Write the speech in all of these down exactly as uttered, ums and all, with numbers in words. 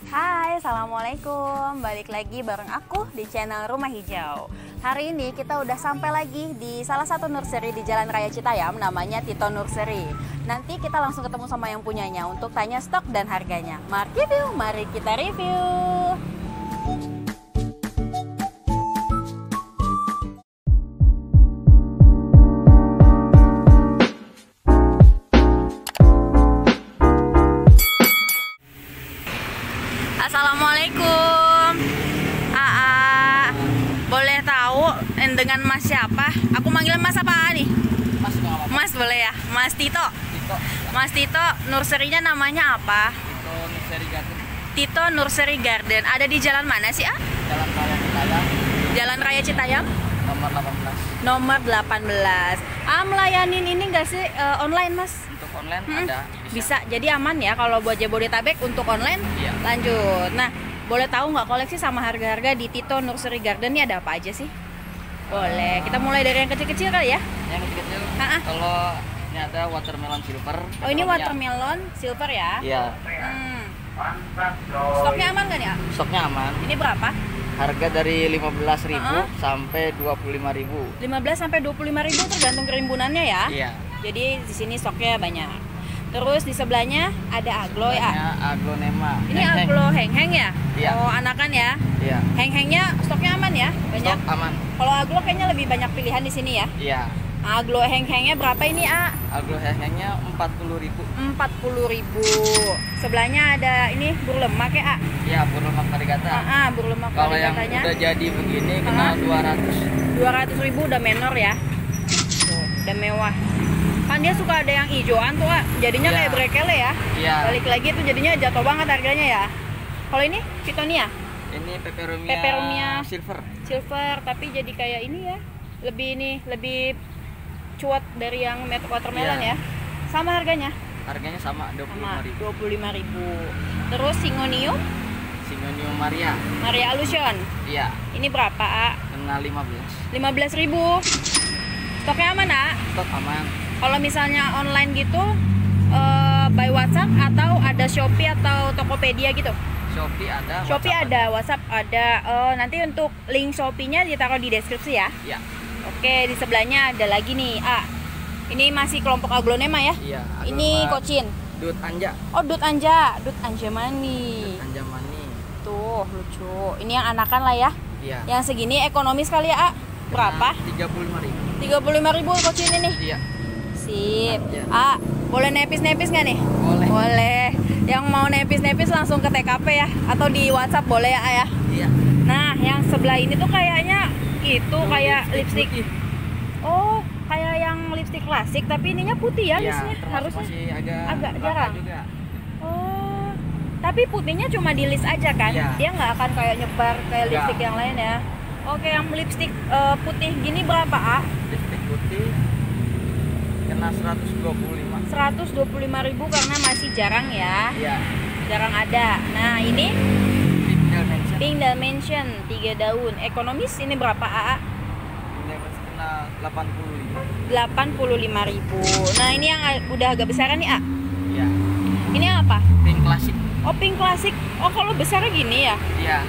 Hai, Assalamualaikum. Balik lagi bareng aku di channel Rumah Hijau. Hari ini kita udah sampai lagi di salah satu nursery di Jalan Raya Citayam, namanya Tito Nursery. Nanti kita langsung ketemu sama yang punyanya untuk tanya stok dan harganya. Mari review, mari kita review. Assalamualaikum. Aa, boleh tahu dengan Mas siapa? Aku manggil Mas apa nih? Mas, Mas boleh ya? Mas Tito. Tito. Mas Tito, nurserynya namanya apa? Tito Nursery Garden. Tito Nursery Garden. Ada di jalan mana sih, A? Jalan Raya Citayam. Jalan Raya Citayam? Nomor delapan belas. Nomor delapan belas. Ah, melayanin ini nggak sih uh, online, Mas? Untuk online Hmm, ada. bisa. Jadi aman ya kalau buat Jabodetabek untuk online. Iya. Lanjut. Nah, boleh tahu nggak koleksi sama harga-harga di Tito Nursery Garden ini ada apa aja sih? Boleh. Kita mulai dari yang kecil-kecil kali ya. Yang kecil. Ha-ha. Kalau ini ada watermelon silver. Oh, ini Petrolnya. watermelon silver ya? Iya. Hmm. Stoknya aman nggak nih, A? Stoknya aman. Ini berapa? Harga dari lima belas ribu Ha-ha. sampai dua puluh lima ribu. lima belas sampai dua puluh lima ribu tergantung kerimbunannya ya. Iya. Jadi di sini stoknya banyak. Terus di sebelahnya ada aglo ya. Sebelahnya aglonema. Ini Heng-heng. aglo heng-heng ya? Iya. Oh, anakan ya. Iya. Heng-hengnya stoknya aman ya? Banyak. Stok aman. Kalau aglo kayaknya lebih banyak pilihan di sini ya. Iya. Aglo heng-hengnya berapa ini, A? Aglo heng-hengnya empat puluh ribu. empat puluh ribu. Sebelahnya ada ini burlemak ya, A? Iya, burlemak varigata. Ah, ah, burlemak Kalau yang varigatanya udah jadi begini Ha-ha. kena dua ratus. dua ratus ribu udah menor ya. Tuh, udah mewah. Kan dia suka ada yang hijauan tuh, A. Jadinya Iya. kayak brekele ya. Iya. Balik lagi tuh jadinya jatuh banget harganya ya. Kalau ini Pitonia Ini peperomia, Peperomia. silver. silver, tapi jadi kayak ini ya. Lebih ini, lebih cuat dari yang met watermelon Iya. ya. Sama harganya? Harganya sama dua puluh lima Sama ribu. dua puluh lima ribu. Terus Singonium Singonium Maria. Maria Illusion. Iya, Ini berapa, A? kena lima belas. lima belas ribu. Stoknya aman, A? Stok aman. Kalau misalnya online gitu, eh, by WhatsApp atau ada Shopee atau Tokopedia gitu? Shopee ada. Shopee WhatsApp ada, WhatsApp ada. Eh, nanti untuk link Shopee-nya ditaruh di deskripsi ya. Iya. Oke, di sebelahnya ada lagi nih, A. Ini masih kelompok aglonema ya? Iya. Ini aglonema kocin. Dut Anja. Oh, Dut Anja, Dut Anja Mani. Dut Anja Mani. Tuh, lucu. Ini yang anakan lah ya. Iya. Yang segini ekonomis kali ya, A? Berapa? Tiga puluh lima ribu. tiga puluh lima ribu kocin ini. Iya. Sip. Iya. A, boleh nepis-nepis nggak nih? Boleh. Boleh. Yang mau nepis-nepis langsung ke T K P ya, atau di WhatsApp boleh ya, A ya. Iya. Nah, yang sebelah ini tuh kayaknya itu Tuh, kayak lipstick. putih. Oh, kayak yang lipstick klasik tapi ininya putih ya, Iya, listnya termasuk harusnya. masih agak agak langka jarang. juga. Oh, tapi putihnya cuma di list aja kan? Iya. Dia nggak akan kayak nyebar kayak Nggak. lipstick yang lain ya. Oke, yang lipstick eh, putih gini berapa, A? Lipstick putih kena seratus dua puluh lima. seratus dua puluh lima ribu karena masih jarang ya. Iya. Jarang ada. Nah, ini Pink Dimension. Pink Dimension tiga daun. Ekonomis ini berapa, A? Pink Dimension kena delapan puluh lima. delapan puluh lima ribu. Nah, ini yang udah agak besaran nih, A. Iya. Ini apa? Pink klasik. Oh, pink klasik. Oh, kalau besarnya gini ya? Iya.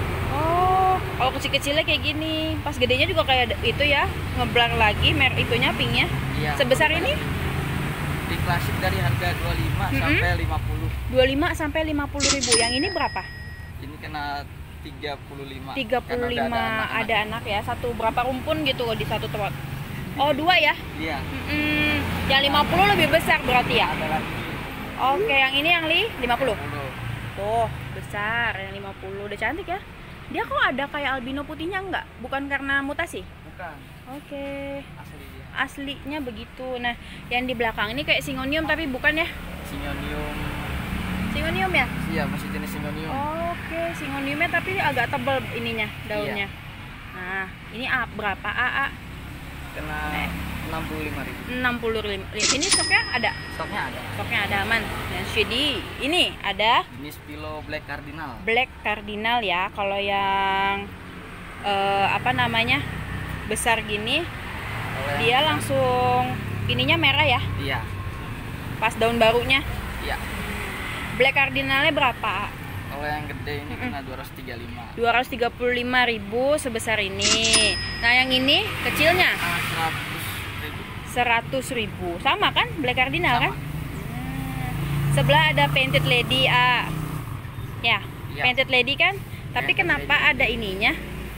Oh, kalau kecil-kecilnya kayak gini. Pas gedenya juga kayak itu ya, ngeblar lagi mer itunya pinknya. Iya. Sebesar ini Pink klasik dari harga dua puluh lima Mm-mm. sampai lima puluh. dua puluh lima sampai lima puluh ribu. Yang ini berapa? Ini kena tiga puluh lima. tiga puluh lima. Karena udah anak-anak. Ada anak ya, satu berapa rumpun gitu di satu tempat. Oh, dua ya? Iya. Mm-mm. Yang lima puluh lebih besar berarti ya? Ada lagi. Oke, yang ini yang li lima puluh. sepuluh. Tuh, besar yang lima puluh. Udah cantik ya. Dia kok ada kayak albino putihnya enggak? Bukan karena mutasi? Bukan. Oke. Asli dia. Aslinya begitu. Nah, yang di belakang ini kayak singonium tapi bukan ya? Singonium. Singonium ya? Iya, masih jenis singonium. Oke, singoniumnya tapi agak tebal ininya, daunnya. Iya. Nah, ini A berapa? A, A Kena Eh. enam puluh lima ribu. enam puluh lima. Ini stoknya ada. Stoknya ada. Stoknya ada aman. Dan shady ini ada Jenis Pilo Black Cardinal. Black Cardinal ya. Kalau yang eh, apa namanya? Besar gini, Kalau yang dia besar- langsung ininya merah ya. Iya. Pas daun barunya. Iya. Black Cardinalnya berapa? Kalau yang gede ini kena dua ratus tiga puluh lima. dua ratus tiga puluh lima ribu sebesar ini. Nah, yang ini kecilnya Ah, seratus ribu. seratus ribu. Sama kan? Black Cardinal Sama. kan? Hmm. Sebelah ada Painted Lady A. Ya, Ya. Painted Lady kan? Tapi Painted kenapa Lady. ada ininya?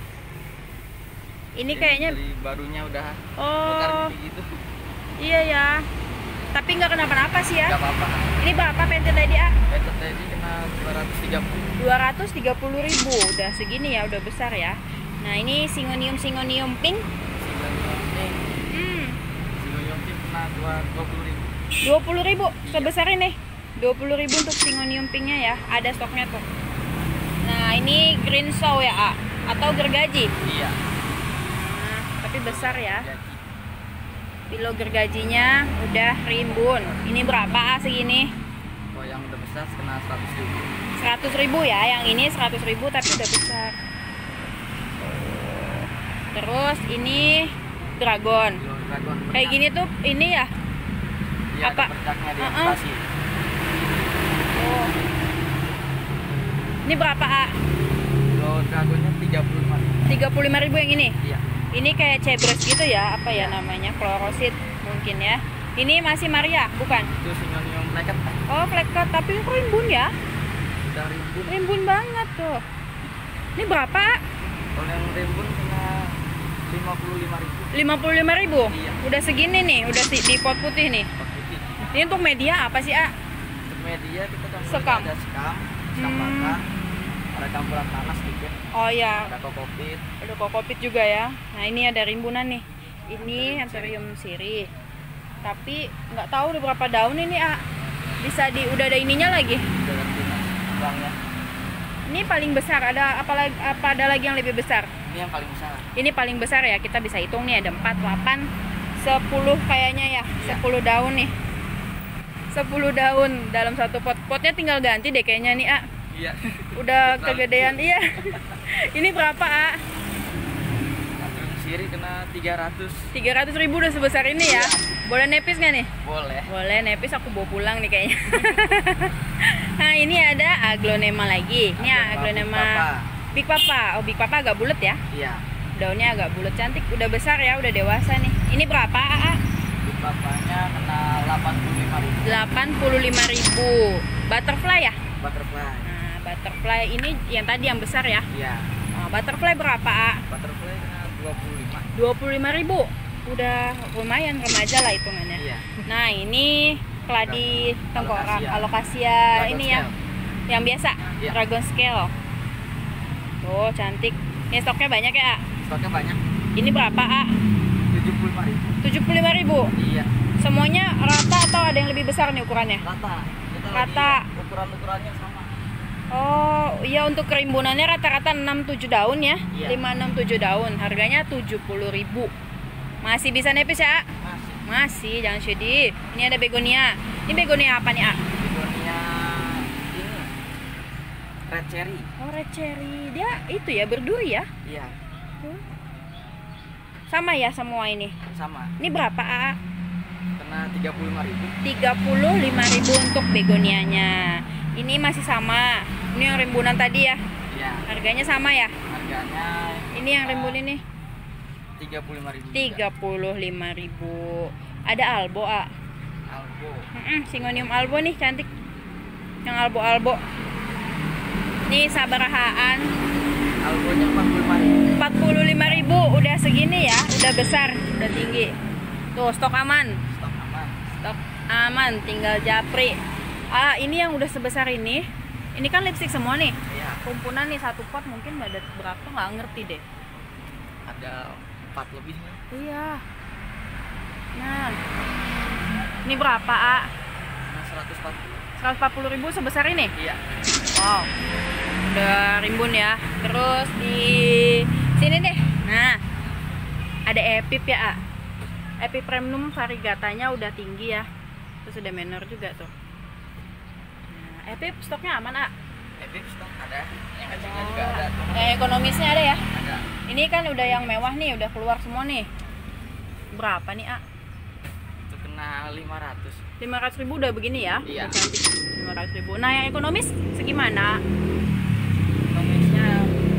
Ini Ini kayaknya dari barunya udah oh bongkar gitu. iya ya. Tapi nggak kenapa-napa sih ya. Gak apa-apa. Ini berapa Painted Lady A? Painted Lady kena dua ratus tiga puluh. dua ratus tiga puluh ribu. Udah segini ya, udah besar ya. Nah, ini Syngonium Syngonium pink. Syngonium pink. Hmm, Syngonium pink kena dua puluh ribu. dua puluh ribu sebesar ini. dua puluh ribu untuk Syngonium pinknya ya. Ada stoknya tuh. Nah, ini Green Show ya, A? Atau gergaji? Iya. Nah, tapi besar ya. Jadi, Pilo gergajinya udah rimbun. Ini berapa A segini? kalau yang udah besar kena seratus ribu. seratus ribu ya. Yang ini seratus ribu tapi udah besar. Terus ini Dragon. Kilo dragon Kayak banyak. gini tuh ini ya. Iya, apa? ada bercaknya di Uh-uh. amputasi. Oh. Ini berapa A? Kilo dragonnya tiga puluh lima ribu. tiga puluh lima ribu yang ini. Iya. Ini kayak Cebres gitu ya, apa ya Iya. namanya? Chlorosit mungkin ya. Ini masih Maria, bukan? Itu Syngonium naked. Oh, flat cut, tapi rimbun ya. Udah rimbun. Rimbun banget tuh. Ini berapa? Kalau yang rimbun kena lima puluh lima ribu. lima puluh lima ribu? Iya. Udah segini nih, udah di, di pot putih nih. Pot putih. Ini untuk media apa sih, A? Untuk media kita campurin Sekam. ada sekam, sekam Hmm. bata, ada campuran tanah sedikit, Oh ya, ada kokopit. ada kokopit juga ya. Nah, ini ada rimbunan nih. Ini Anthurium sirih. Tapi nggak tahu udah berapa daun ini, A. Bisa di udah ada ininya lagi. Udah ganti kembangnya. Ini paling besar, ada apa lagi apa ada lagi yang lebih besar? Ini yang paling besar. Ini paling besar ya, kita bisa hitung nih ada empat, delapan, sepuluh kayaknya ya. Iya. sepuluh daun nih. sepuluh daun dalam satu pot. Potnya tinggal ganti deh kayaknya nih, A. Iya. Udah Terlalu kegedean, iya. Ini berapa, A? Anthurium sirih kena tiga ratus. tiga ratus ribu udah sebesar ini ya. Boleh nepis nggak nih? Boleh. Boleh nepis, aku bawa pulang nih kayaknya. Nah, ini ada Aglonema lagi. Ini Aglonema Big Papa. Oh, Big Papa agak bulat ya. Iya. Daunnya agak bulat cantik, udah besar ya, udah dewasa nih. Ini berapa, A? Big Papanya kena delapan puluh lima ribu. delapan puluh lima ribu. Butterfly ya? Butterfly. Nah, butterfly ini yang tadi yang besar ya. Iya. Nah, butterfly berapa, A? Butterfly kena dua puluh lima. dua puluh lima ribu. Udah lumayan remaja lah hitungannya. Iya. Nah, ini keladi tengkorak, Alocasia. alocasia Dragon ini scale. yang yang biasa, Iya. dragon scale. Tuh, cantik. Ini stoknya banyak ya, A? Stoknya banyak. Ini berapa, A? tujuh puluh lima ribu. tujuh puluh lima ribu. Iya. Semuanya rata atau ada yang lebih besar nih ukurannya? Rata. Kita Rata. lagi ukuran-ukurannya sama. Oh, iya, untuk kerimbunannya rata-rata enam tujuh daun ya. Iya. lima enam tujuh daun. Harganya tujuh puluh ribu. Masih bisa nepis ya, A? Masih. Masih, jangan sedih. Ini ada begonia. Ini begonia apa nih, A? Begonia ini red cherry. Oh, red cherry. Dia itu ya, berduri ya? Iya, Tuh. Sama ya semua ini. sama. Ini berapa, A? Kena tiga puluh lima ribu. tiga puluh lima ribu untuk begonianya. Ini masih sama. Ini yang rimbunan tadi ya. Iya. Harganya sama ya? Harganya Ini yang rimbun ini tiga puluh lima ribu. tiga puluh lima ribu. Ada albo, A. Albo. Mm-mm, Syngonium albo nih cantik. Yang albo-albo. Ini sabarahaan Albonya empat puluh lima ribu. empat puluh lima ribu. Udah segini ya, udah besar, udah tinggi. Tuh, stok aman. Stok aman. Stok aman, tinggal japri. Ah, ini yang udah sebesar ini. Ini kan lipstick semua nih. Iya. Kumpulan nih satu pot mungkin ada berapa nggak ngerti deh. Ada empat lebih. Iya. Nah, ini berapa, A? Kena seratus empat puluh. seratus empat puluh ribu sebesar ini. Iya. Wow, udah rimbun ya. Terus di sini deh. Nah, ada Epip ya, A. Epip premium variegatanya udah tinggi ya. Terus ada menor juga tuh. Nah, Epip stoknya aman, A? Epic stok ada. Yang kecilnya juga ada. Yang ekonomisnya ada ya? Ada. Ini kan udah yang mewah nih, udah keluar semua nih. Berapa nih, A? Itu kena lima ratus. lima ratus ribu udah begini ya? Iya. Udah cantik. lima ratus ribu. Nah, yang ekonomis segimana?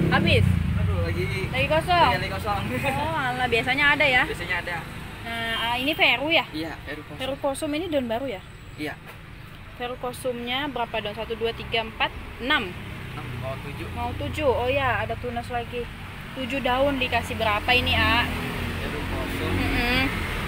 Habis? Aduh, lagi Lagi kosong? Iya, lagi kosong. Oh alah, biasanya ada ya? Biasanya ada. Nah, ah, ini Veru ya? Iya, Veru kosong. Veru kosum ini daun baru ya? Iya. Veru kosumnya berapa daun? satu, dua, tiga, empat, enam. enam mau tujuh. Mau tujuh? Oh ya, ada tunas lagi. tujuh daun dikasih berapa ini, A? Veru kosong. Mm-mm.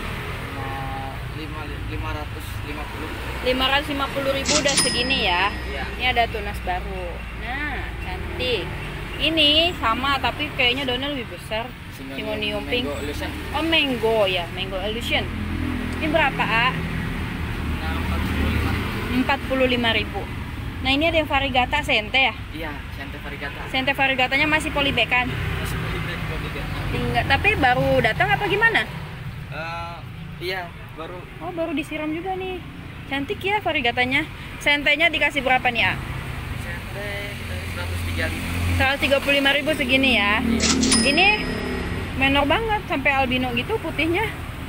Mau lima lima ratus lima puluh. lima ratus lima puluh ribu udah segini ya. Iya. Ini ada tunas baru. Nah, cantik. Ini sama tapi kayaknya daunnya lebih besar. Syngonium pink. Mango illusion. Oh, mango ya, mango illusion. Ini berapa, A? Nah, empat puluh lima. empat puluh lima ribu. Nah, ini ada yang variegata sente ya? Iya, Sente variegata. Sente variegatanya masih polybekan. Masih polybag polybag. Tinggal, tapi baru datang apa gimana? Eh, iya, baru Oh, baru disiram juga nih. Cantik ya variegatanya. Sentenya dikasih berapa nih, A? Sente kita seratus tiga puluh lima. seratus tiga puluh lima ribu segini ya. Iya. Ini menor banget sampai albino gitu putihnya.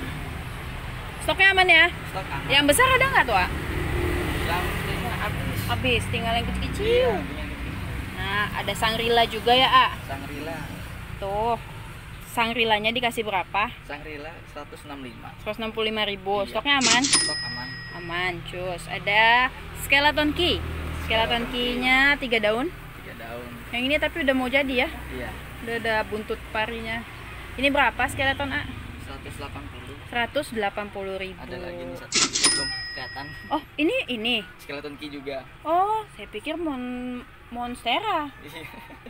Stoknya aman ya? Stok aman. Yang besar ada nggak tuh, A? Yang ini habis. Habis, tinggal yang kecil-kecil. Iya, yang ini. Nah, ada Sangrila juga ya, A? Sangrila. Tuh. Sangrilanya dikasih berapa? Sangrila seratus enam puluh lima. seratus enam puluh lima ribu. Iya. Stoknya aman? Stok aman. Aman, cus. Ada skeleton key. Skeleton key-nya tiga daun. Tiga daun. Yang ini tapi udah mau jadi ya. Iya. Udah ada buntut parinya. Ini berapa skeleton, A? seratus delapan puluh. seratus delapan puluh ribu. Ada lagi nih satu yang belum kelihatan. Oh, ini ini. Skeleton key juga. Oh, saya pikir mon monstera. Iya.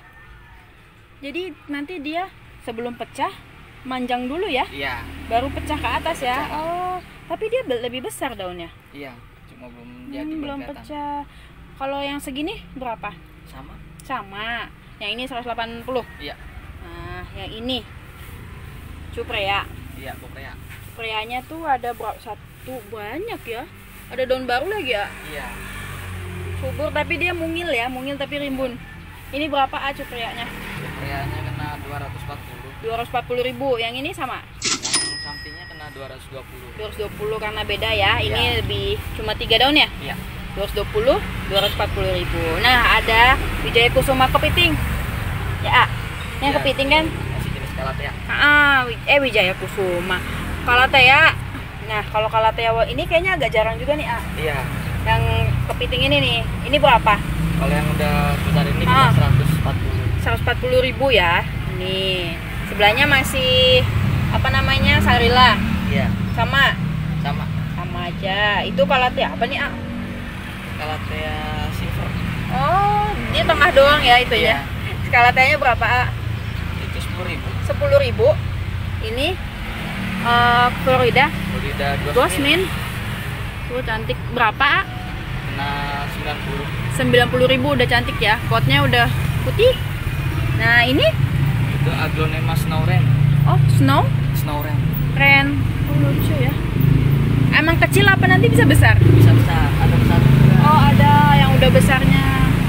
Jadi nanti dia sebelum pecah manjang dulu ya, Iya. baru pecah ke atas ya. Pecah. Oh, tapi dia be- lebih besar daunnya. Iya. Cuma belum Hmm, jadi belum kelihatan. pecah. Kalau yang segini berapa? Sama. Sama. Yang ini seratus delapan puluh. Iya. Nah, yang ini Cuprea. Iya, Cuprea. Cupreanya tuh ada berapa? Satu, banyak ya. Ada daun baru lagi ya. Iya. Subur tapi dia mungil ya, mungil tapi rimbun. Ini berapa, A, cupreanya? Cupreanya kena dua ratus empat puluh. dua ratus empat puluh ribu. Yang ini sama? Yang sampingnya kena dua ratus dua puluh. dua ratus dua puluh karena beda ya. Ini Iya. lebih cuma tiga daun ya? Iya. dua ratus dua puluh, dua ratus empat puluh ribu. Nah, ada Wijaya Kusuma kepiting. Ya, A. Yang Iya, kepiting kan? Masih jenis Calathea. Ah, wi- eh Wijaya Kusuma. Calathea. Nah, kalau Calathea ini kayaknya agak jarang juga nih, A. Iya. Yang kepiting ini nih. Ini berapa? Kalau yang udah besar ini Ah. kita seratus empat puluh. seratus empat puluh ribu ya. Nih. Sebelahnya masih apa namanya? Sarila. Iya. Sama. Sama. Sama aja. Itu Calathea apa nih, A? Calathea silver. Oh, dia tengah doang ya itu Iya. ya. Calatheanya berapa, A? Itu sepuluh ribu. sepuluh ribu. Ini eh Florida Florida Gosmin. Tuh cantik. Berapa, A? kena sembilan puluh. sembilan puluh ribu udah cantik ya. Potnya udah putih. Nah, ini Itu Aglonema Snowren. oh, snow Snowren. ren. Oh, lucu ya. Emang kecil apa nanti bisa besar? Bisa besar, ada besar juga. Oh, ada yang udah besarnya.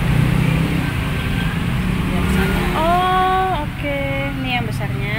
Yang besarnya. Oh, oke. Ini yang besarnya.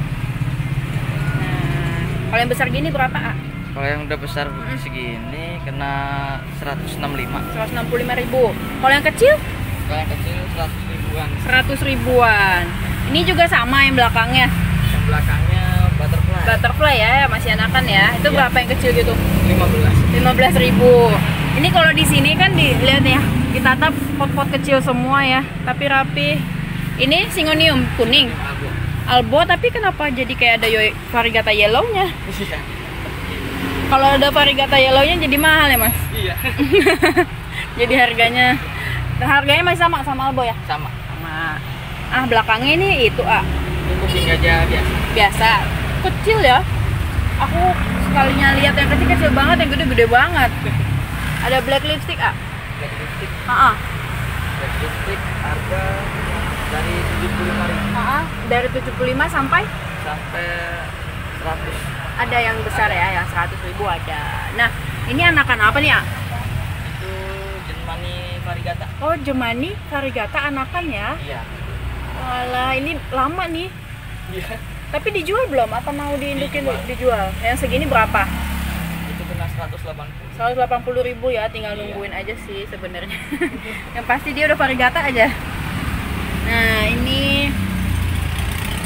Nah, kalau yang besar gini berapa, A? Kalau yang udah besar segini kena seratus enam puluh lima. seratus enam puluh lima ribu. Kalau yang kecil Kalau yang kecil seratus ribuan. seratus ribuan. Ini juga sama yang belakangnya. Yang belakangnya butterfly. Butterfly ya, masih anakan ya. Itu Iya. berapa yang kecil gitu? lima belas. lima belas ribu. Ini kalau di sini kan dilihat ya, ditata pot-pot kecil semua ya, tapi rapi. Ini Syngonium kuning. Albo. Albo, tapi kenapa jadi kayak ada yo- variegata yellow-nya? Iya. Kalau ada variegata yellow-nya jadi mahal ya, Mas? Iya. Jadi harganya harganya masih sama sama Albo ya? Sama. Sama. Ah, belakangnya ini itu, ah, Ini kucing gajah biasa. biasa. Kecil ya. Aku sekalinya lihat yang kecil-kecil banget, yang gede-gede banget. Ada black lipstick, ah. Black lipstick. Ah, ah. Black lipstick harga dari tujuh puluh lima ribu Ah, ah. Dari tujuh puluh lima sampai sampai seratus. ada yang besar ya, yang seratus ribu ada. Nah, ini anakan apa nih, ah? Itu Germani variegata. Oh, Germani variegata anakan ya. Iya. Walah, ini lama nih. Iya. Tapi dijual belum? Apa mau diindukin Dijual. dijual? Yang segini berapa? Itu kena seratus delapan puluh. seratus delapan puluh ribu ya, tinggal Iya. nungguin aja sih sebenarnya. Yang pasti dia udah variegata aja. Nah, ini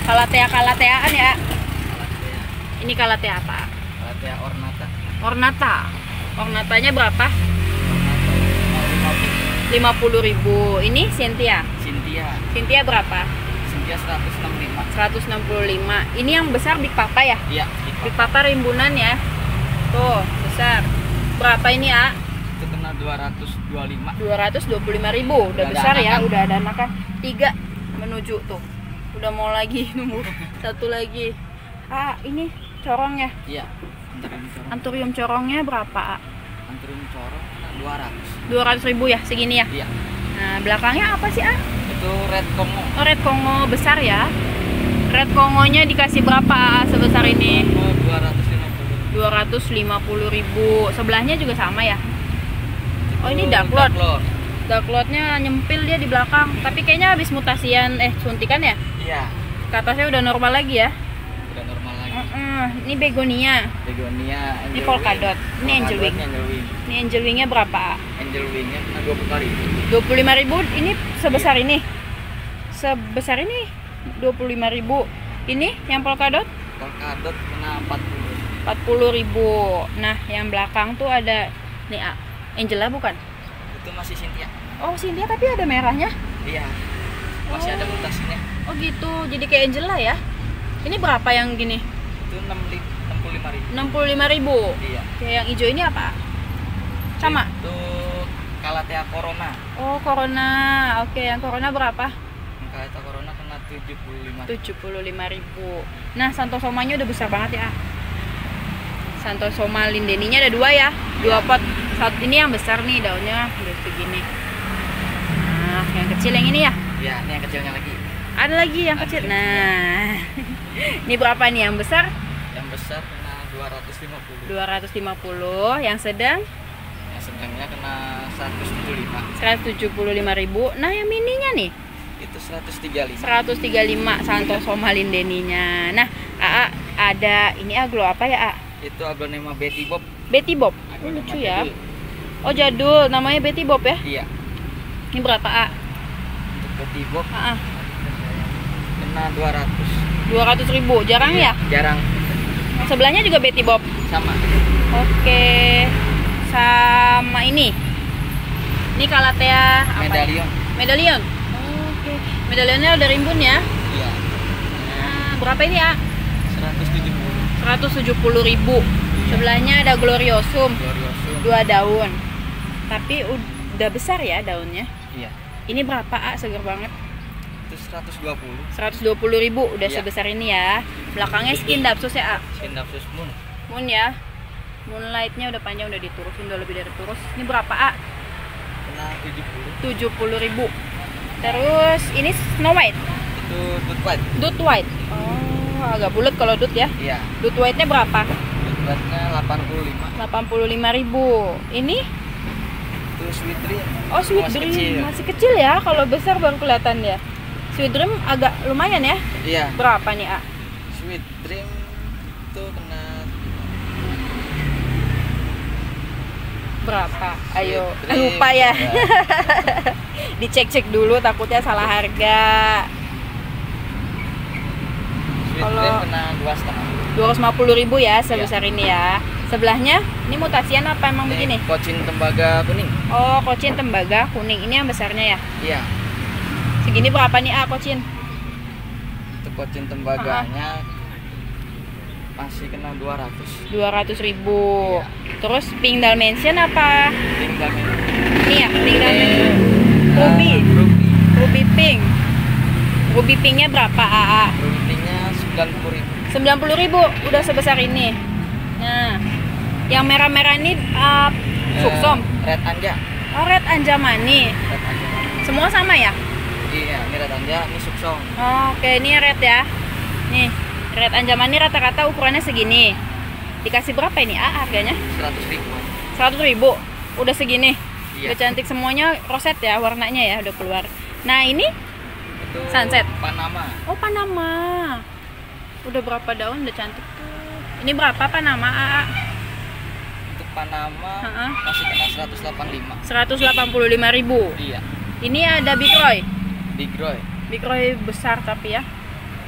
Kalatea kalateaan ya. Kalatea. Ini kalatea apa? Kalatea ornata. Ornata. Ornatanya berapa? Ornata lima puluh ribu. Ini Cynthia. Cynthia. Cynthia berapa? Cynthia seratus enam puluh lima. seratus enam puluh lima. Ini yang besar Big Papa ya? Iya, Big Papa rimbunan ya. Tuh, besar. Berapa ini, A? itu kena dua ratus dua puluh lima. dua ratus dua puluh lima ribu. Udah Udah ada besar ya, anakan. udah ada anakan. Tiga menuju tuh. Udah mau lagi nunggu satu lagi. Ah, ini corongnya. Iya. Anturium corong. Anturium corongnya berapa, A? Anturium corong kena dua ratus. dua ratus ribu ya, segini ya. Iya. Nah, belakangnya apa sih, A? Itu red Congo. Oh, red Congo besar ya. Red Congonya dikasih berapa, A, sebesar ini? Oh, dua ratus lima puluh. dua ratus lima puluh ribu. Sebelahnya juga sama ya. Oh, ini Itu dark lord. lord. Dark lordnya nyempil dia di belakang. Tapi kayaknya habis mutasian eh suntikan ya. Iya. Ke atasnya udah normal lagi ya. Udah normal lagi. Mm-mm. Ini begonia. Begonia, Ini angel polka wing. dot. Ini angel Polka wing. dot, Angel wing. Ini angel wingnya berapa? Angel wingnya kena dua puluh ribu. dua puluh lima ribu. Ini sebesar ini. Sebesar ini dua puluh lima ribu. Ini yang polka dot Polka dot kena empat puluh. empat puluh ribu. Nah, yang belakang tuh ada nih, A. Angela bukan? Itu masih Cynthia. Oh, Cynthia tapi ada merahnya. Iya. Masih Oh. ada mutasinya. Oh gitu. Jadi kayak Angela ya. Ini berapa yang gini? Itu enam puluh lima ribu. enam puluh lima ribu. Iya. Kayak yang hijau ini apa? Sama. Itu Kalatea corona. Oh, Corona. Oke, yang Corona berapa? Kalatea corona kena tujuh puluh lima. tujuh puluh lima ribu. Nah, Santosomanya udah besar banget ya. Santosoma lindeninya ada dua ya. Dua pot. Satu ini yang besar nih, daunnya udah segini. Nah, yang kecil yang ini ya. Iya, ini yang kecilnya lagi. Ada lagi yang Ada kecil. lagi. Nah. Ini berapa nih yang besar? Yang besar kena dua ratus lima puluh. dua ratus lima puluh. Yang sedang Yang sedangnya kena seratus tujuh puluh lima. seratus tujuh puluh lima ribu. Nah, yang mininya nih Itu seratus tiga puluh lima. seratus tiga puluh lima Santosoma lindeninya. Nah, A A ada ini aglo apa ya, A? Itu aglonema Betty Bob. Betty Bob. Oh, Aglonema lucu ya. jadul. Oh, jadul. Namanya Betty Bob ya. Iya. Ini berapa, A? Untuk Betty Bob A A. kena dua ratus. dua ratus ribu. Jarang Iya, ya? Jarang. Sebelahnya juga Betty Bob. Sama. Oke. Sama ini. Ini Kalatea apa? Medalion. Medalion. Oke. Medalionnya udah rimbun ya. Iya. Nah, berapa ini, A? seratus tujuh puluh. seratus tujuh puluh ribu. Sebelahnya ada Gloriosum. Gloriosum. Dua daun. Tapi udah besar ya daunnya. Iya. Ini berapa, A? Seger banget. Itu seratus dua puluh. seratus dua puluh ribu. Udah Iya. sebesar ini ya. Belakangnya skin dapsus ya, A. Scindapsus moon. Moon ya. Moonlightnya udah panjang, udah diturusin, udah lebih dari turus. Ini berapa, A? Kena tujuh puluh. tujuh puluh ribu. Terus ini Snow White. Itu Dut White. Dut White. Oh, agak bulat kalau Dut ya. Iya. Dut White-nya berapa? Dut White-nya delapan puluh lima. delapan puluh lima ribu. Ini Itu Sweet Dream. oh Sweet Masih Dream. kecil. Masih kecil ya. Kalau besar baru kelihatan ya. Sweet Dream agak lumayan ya. Iya. Berapa nih, A? Sweet Dream itu kena Berapa? Ayo. Sweet Eh, Dream. lupa ya. Ya. Dicek-cek dulu takutnya salah harga. Sweet Kalau- Dream kena dua setengah. dua ratus lima puluh ribu ya sebesar ini ya. Sebelahnya ini mutasian apa emang begini? Kocin tembaga kuning. Oh, kocin tembaga kuning. Ini yang besarnya ya. Iya. Segini berapa nih, A, kocin? Itu kocin tembaganya masih kena dua ratus. dua ratus ribu. Iya. Terus pink dalmatian apa? Tinggal Ini ya, pink dalmatian. Ruby. Ruby. Ruby pink. Ruby pinknya berapa, A A? Ruby-nya sembilan puluh ribu. sembilan puluh ribu. Udah sebesar ini. Nah, yang merah-merah ini uh, suksom. Red Anja. Oh, red anjamani. Red Anja. Semua sama ya? Iya, ini Red Anja, ini Suksom. Oh, oke, ini red ya. Nih, red anjamani rata-rata ukurannya segini. Dikasih berapa ini, A, harganya? seratus ribu. seratus ribu. Udah segini. Iya. Udah cantik semuanya, roset ya warnanya ya, udah keluar. Nah, ini Itu Sunset. Panama. oh Panama. Udah berapa daun, udah cantik tuh. Ini berapa Panama, A A? Untuk Panama Ha-ha. masih kena seratus delapan puluh lima. seratus delapan puluh lima ribu. Iya. Ini ada Big Roy. Big Roy. Big Roy besar tapi ya.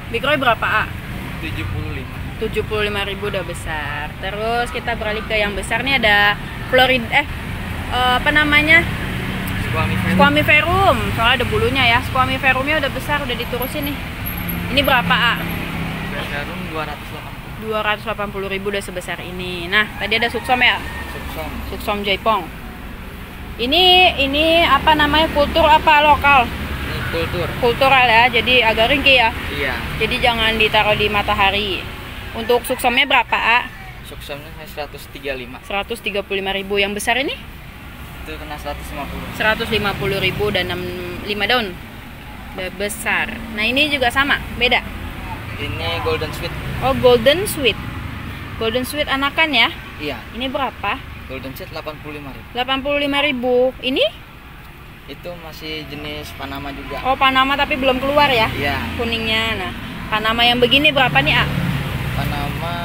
Big Roy berapa, A? tujuh puluh lima. tujuh puluh lima ribu udah besar. Terus kita beralih ke yang besar nih, ada Florida eh eh, apa namanya? Squamiferum. Squamiferum. Soalnya ada bulunya ya. Squamiferumnya udah besar, udah diturusin nih. Ini berapa, A? Squamiferum dua ratus delapan puluh. dua ratus delapan puluh ribu udah sebesar ini. Nah, tadi ada Suksom ya? Suksom. Suksom Jaipong. Ini ini apa namanya? Kultur apa lokal? Ini kultur. Kultural ya. Jadi agak ringkih ya. Iya. Jadi jangan ditaruh di matahari. Untuk suksomnya berapa, A? Suksomnya seratus tiga puluh lima. seratus tiga puluh lima ribu. Yang besar ini? Itu kena seratus lima puluh. seratus lima puluh ribu dan enam puluh lima daun. Udah besar. Nah, ini juga sama, beda. Ini golden sweet. Oh, golden sweet. Golden sweet anakan ya? Iya. Ini berapa? Golden sweet delapan puluh lima ribu. delapan puluh lima ribu. Ini? Itu masih jenis Panama juga. Oh, Panama tapi belum keluar ya? Iya. Kuningnya. Nah, Panama yang begini berapa nih, A? Panama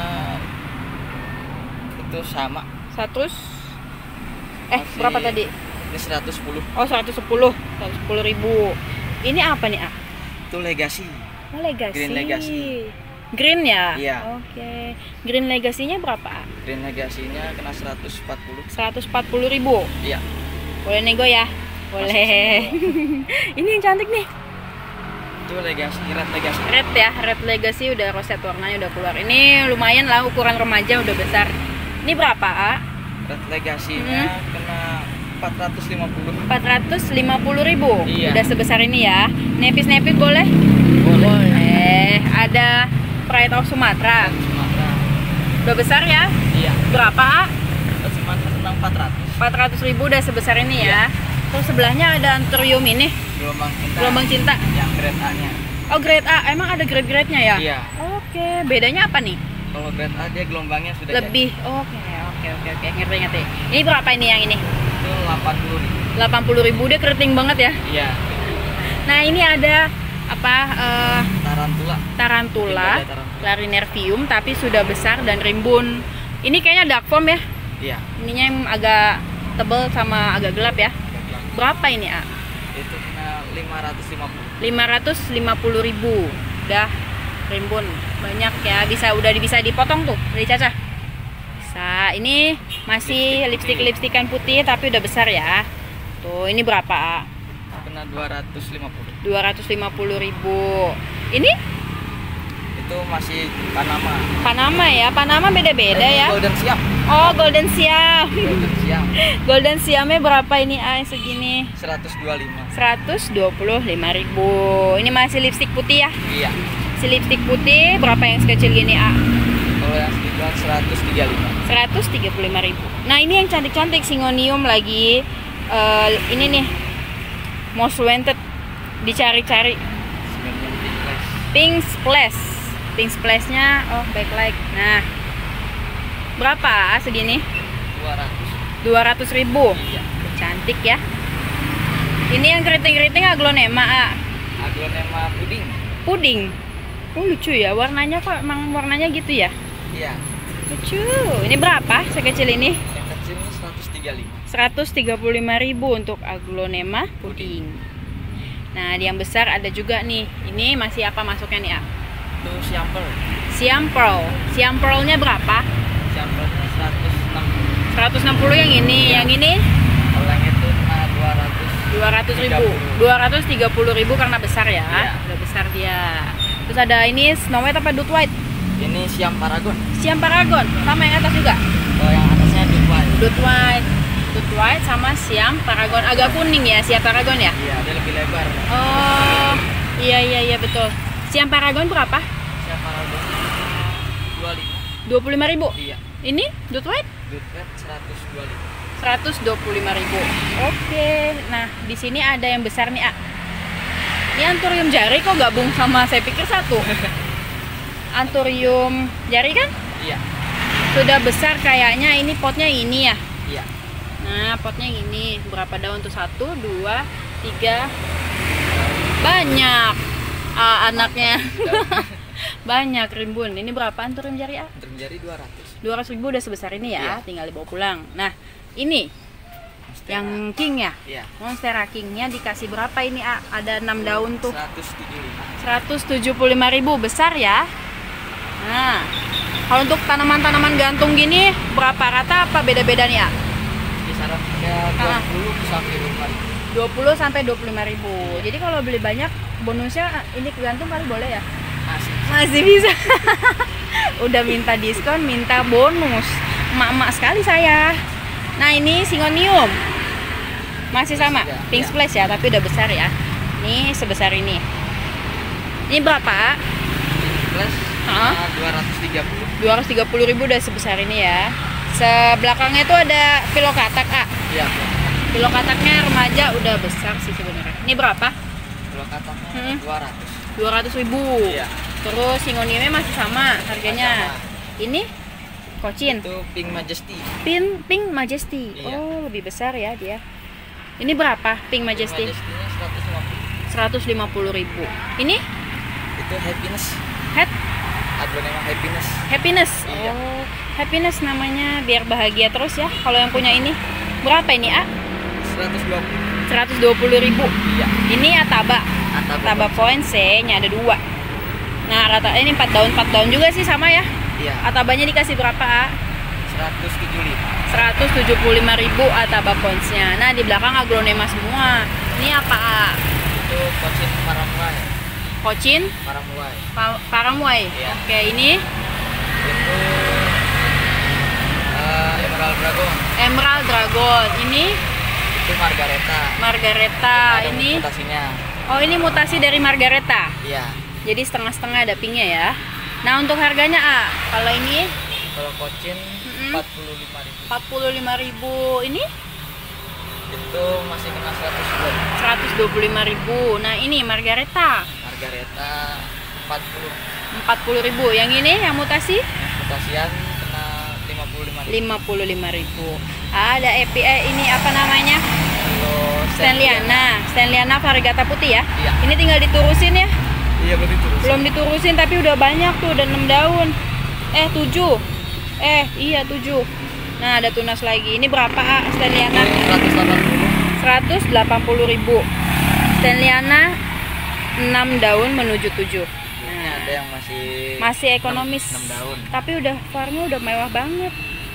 itu sama. seratus Eh, Masih- berapa tadi? Ini seratus sepuluh. Oh, seratus sepuluh. seratus sepuluh ribu. Ini apa nih, A? Itu Legacy. Oh, Legacy. Green Legacy. Green ya? Iya. Oke. Green Legacy-nya berapa, A? Green Legacy-nya kena seratus empat puluh. seratus empat puluh ribu. Iya. Boleh nego ya? Boleh. Ini yang cantik nih. Itu Legacy, Red Legacy. Red ya, Red Legacy udah roset warnanya udah keluar. Ini lumayan lah, ukuran remaja udah besar. Ini berapa, A? Red Legacy-nya Hmm. kena empat ratus lima puluh. empat ratus lima puluh ribu. Iya. Udah sebesar ini ya. Nepis-nepis boleh? Boleh. Boleh. Ada Pride of Sumatera. Sumatera. Udah besar ya? Iya. Berapa, A? Red Sumatera kena empat ratus. empat ratus ribu udah sebesar ini ya. Terus sebelahnya ada Anthurium ini, Gelombang cinta. gelombang cinta. Yang grade A-nya. Oh, grade A. Emang ada grade-grade-nya ya? Iya. Oke, bedanya apa nih? Kalau grade A dia gelombangnya sudah Lebih. Oke, oke, oke, oke. Ngerti, ngerti. Ini berapa ini yang ini? jadi. Itu delapan puluh ribu. delapan puluh ribu, dia keriting banget ya. Iya. Nah, ini ada apa? eh, Tarantula. tarantula, Tidak ada tarantula. Larinervium tapi sudah besar dan rimbun. Ini kayaknya dark form ya. Iya. Ininya yang agak tebal sama agak gelap ya. Berapa ini, A? Itu kena lima ratus lima puluh. lima ratus lima puluh ribu. Udah rimbun. Banyak ya, bisa udah bisa dipotong tuh dari Caca. Bisa. Ini masih Lipstick putih. lipstik-lipstikan putih tapi udah besar ya. Tuh, ini berapa, A? Kena dua ratus lima puluh. dua ratus lima puluh ribu. Ini Itu masih Panama. Panama ya. Panama beda-beda Ini ya. Golden Siam. Oh, Golden Siam. Golden Siam. Golden Siamnya berapa ini, A? Segini. seratus dua puluh lima. seratus dua puluh lima ribu. Ini masih lipstik putih ya. Iya. Si lipstik putih berapa yang sekecil gini, A? Kalau yang segituan seratus tiga puluh lima. seratus tiga puluh lima ribu. Nah, ini yang cantik-cantik Syngonium lagi. Eh, ini nih. Most wanted, dicari-cari. Sebenarnya big price. Pink Splash. Pink Splash-nya oh backlight. Nah. Berapa, A, segini? dua ratus. dua ratus ribu. Iya. Cantik ya. Ini yang keriting-keriting aglonema, A. Aglonema puding. Puding. Oh, lucu ya, warnanya kok emang warnanya gitu ya. Iya. Lucu. Ini berapa sekecil ini? Yang kecil ini seratus tiga puluh lima. seratus tiga puluh lima ribu untuk aglonema puding. Nah, di yang besar ada juga nih. Ini masih apa masuknya nih, A? Itu Siam Pearl. Siam Pearl. Siam Pearl-nya berapa? Siam Pearl-nya seratus enam puluh. seratus enam puluh yang ini. Iya. Yang ini Kalau yang itu kena dua ratus. dua ratus ribu. dua ratus tiga puluh ribu karena besar ya. Iya. Udah besar dia. Terus ada ini Snow White apa Dut White? Ini Siam Paragon. Siam Paragon. Sama yang atas juga. Kalau yang atasnya Dut White. Dut White. Dut White sama Siam Paragon. Agak kuning ya Siam Paragon ya? Iya, dia lebih lebar. Oh, iya iya iya betul. Siam Paragon berapa? Siam Paragon dua puluh lima. dua puluh lima ribu. Iya. Ini Dut White Dut White seratus dua puluh lima. seratus dua puluh lima ribu. Oke. Nah, di sini ada yang besar nih, A. Ini Anthurium jari kok gabung sama saya pikir satu. Anthurium jari kan? Iya. Sudah besar kayaknya, ini potnya ini ya. Iya. Nah, potnya ini berapa daun tuh? Satu, dua, tiga. Banyak. Ah, anaknya. Banyak rimbun. Ini berapa Anthurium jari, A? Anthurium jari dua ratus. dua ratus ribu udah sebesar ini ya, Iya. tinggal dibawa pulang. Nah, ini Yang king ya? Iya. Monstera Kingnya dikasih berapa ini, A? Ada enam daun tuh. seratus tujuh puluh lima. seratus tujuh puluh lima ribu, besar ya. Nah, kalau untuk tanaman-tanaman gantung gini berapa, rata apa beda-beda nih, A? Kisarannya dua puluh sampai dua puluh lima ribu. dua puluh sampai dua puluh lima ribu. Jadi kalau beli banyak bonusnya ini kegantung kali boleh ya? Masih. Masih bisa. Udah minta diskon, minta bonus. Emak-emak sekali saya. Nah, ini Syngonium. Masih sama, Ya, pink ya. splash ya, tapi udah besar ya. Ini sebesar ini. Ini berapa? Plus Hah? dua ratus tiga puluh. dua ratus tiga puluh ribu udah sebesar ini ya. Sebelakangnya itu ada filokatak, A. Iya. Filokataknya remaja udah besar sih sebenarnya. Ini berapa? Kalau katanya Hmm. dua ratus. dua ratus ribu. Iya. Terus Syngoniumnya masih sama harganya. Ini Kocin. Itu Pink Majesty. Pin Pink Majesty. Iya. Oh, lebih besar ya dia. Ini berapa Pink Majesty? Pink Majesty-nya seratus lima puluh. seratus lima puluh ribu. Ini Itu Happiness. Head Aglonema Happiness. Happiness. Iya. Oh, Happiness namanya, biar bahagia terus ya. Kalau yang punya ini berapa ini, A? seratus dua puluh. seratus dua puluh ribu. Iya. Ini Ataba. Ataba. Ataba Poinse-nya ada dua. Nah, rata ini empat daun, empat daun juga sih sama ya. Iya. Atabanya dikasih berapa, A? seratus tujuh puluh lima. seratus tujuh puluh lima ribu Ataba Points-nya. Nah, di belakang aglonema semua. Ini apa, A? Itu Cochin Paramuai. Kocin, Paramuai. pa Paramuai. Iya. Oke, ini Itu eh, Emerald Dragon. Emerald Dragon. Ini Itu Margareta. Margareta. Ada Ini mutasinya. oh, ini mutasi dari Margareta. Iya. Jadi setengah-setengah ada pinknya ya. Nah, untuk harganya, A, kalau ini Kalau Cochin Mm-mm. empat puluh lima ribu. empat puluh lima ribu. Ini Itu masih kena seratus dua. seratus dua puluh lima ribu. Nah, ini Margareta Margareta empat puluh. empat puluh ribu. Yang ini yang mutasi Mutasian kena lima puluh lima ribu. lima puluh lima ribu. Ada epi eh, ini apa namanya? Kalau Stanliana, Stanliana variegata putih ya. Iya. Ini tinggal diturusin ya. Iya begitu. Belum diturusin tapi udah banyak tuh, udah enam daun. Eh, tujuh. Eh, iya tujuh. Nah, ada tunas lagi. Ini berapa, A? Stanliana? seratus delapan puluh. seratus delapan puluh ribu. Stanliana enam daun menuju tujuh. Ini ada yang masih Masih ekonomis. enam daun. Tapi udah farmnya udah mewah banget.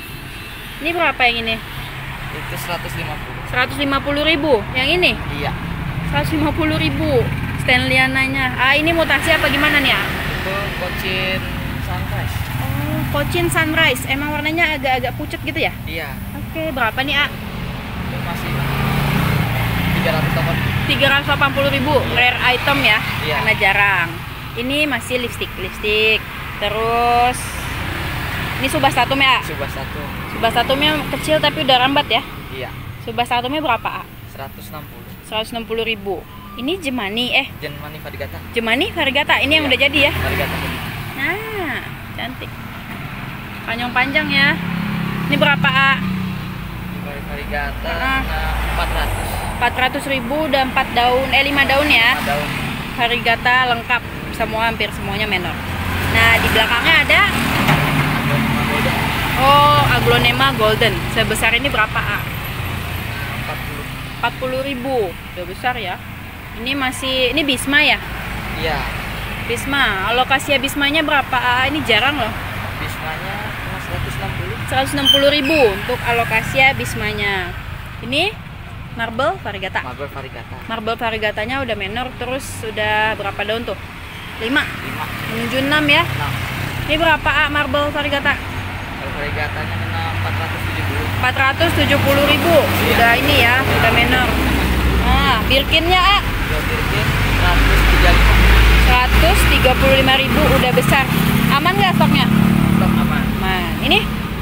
Ini berapa yang ini? Itu seratus lima puluh. seratus lima puluh ribu. Yang ini Iya. seratus lima puluh ribu. Stanliananya. Ah, ini mutasi apa gimana nih, A? Itu Cochin Sunrise. Oh, Cochin Sunrise. Emang warnanya agak-agak pucat gitu ya? Iya. Oke, berapa nih, A? Itu masih tiga ratus delapan puluh. tiga ratus delapan puluh ribu. Rare item ya, Iya. karena jarang. Ini masih lipstick, lipstick. Terus ini subastatum ya, A? Subas satu. Subastatumnya kecil tapi udah rambat ya. Iya. Subastatumnya berapa, A? seratus enam puluh. seratus enam puluh ribu. Ini Jemani, eh Germany Variegata. Jemani variegata. Ini yang Iya. udah jadi ya. Variegata. Nah, cantik. Panjang-panjang ya. Ini berapa, A? Variegata Ah. nah, empat ratus. empat ratus ribu udah empat daun, eh lima daun ya. lima daun. Variegata lengkap, semua hampir semuanya menor. Nah, di belakangnya ada Aglonema Golden. oh, aglonema golden. Sebesar ini berapa, A? empat puluh. empat puluh ribu. Udah besar ya. Ini masih, ini Bisma ya? Iya. Bisma. Alokasi Bismanya berapa, A? Ini jarang loh. Bismanya cuma seratus enam puluh. seratus enam puluh ribu untuk alokasi Bismanya. Ini marble variegata. Marble Variegata. Marble variegatanya udah menor, terus sudah berapa daun tuh? lima lima. menuju enam ya. enam. Ini berapa, A, marble variegata? Kalau Variegatanya kena empat ratus tujuh puluh. empat ratus tujuh puluh ribu. Iya. Udah ini ya, udah menor. Nah, Birkinnya, A, Kalau Birkin seratus tiga puluh lima. seratus tiga puluh lima ribu, udah besar. Aman nggak stoknya? Stok aman. Nah, ini